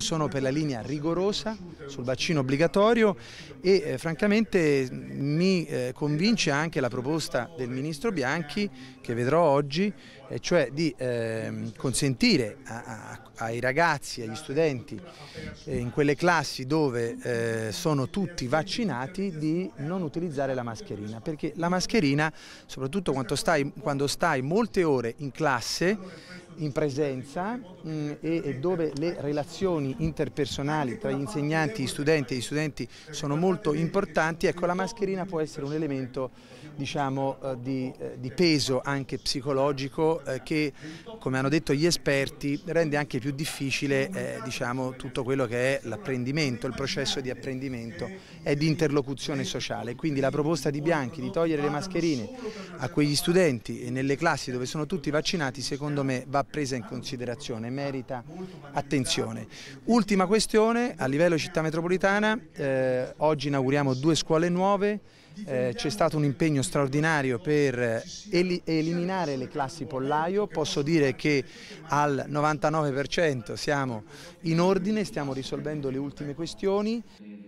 sono per la linea rigorosa sul vaccino obbligatorio e francamente mi convince anche la proposta del Ministro Bianchi che vedrò oggi, cioè di consentire ai ragazzi, agli studenti in quelle classi dove sono tutti vaccinati di non utilizzare la mascherina, perché la mascherina, soprattutto quando stai molte ore in classe, in presenza e dove le relazioni interpersonali tra gli insegnanti, gli studenti sono molto importanti, ecco, la mascherina può essere un elemento, diciamo, di peso anche psicologico che, come hanno detto gli esperti, rende anche più difficile diciamo, tutto quello che è l'apprendimento, il processo di apprendimento e di interlocuzione sociale. Quindi la proposta di Bianchi di togliere le mascherine a quegli studenti e nelle classi dove sono tutti vaccinati, secondo me va presa in considerazione, merita attenzione. Ultima questione, a livello città metropolitana, oggi inauguriamo 2 scuole nuove, c'è stato un impegno straordinario per eliminare le classi pollaio, posso dire che al 99% siamo in ordine, stiamo risolvendo le ultime questioni.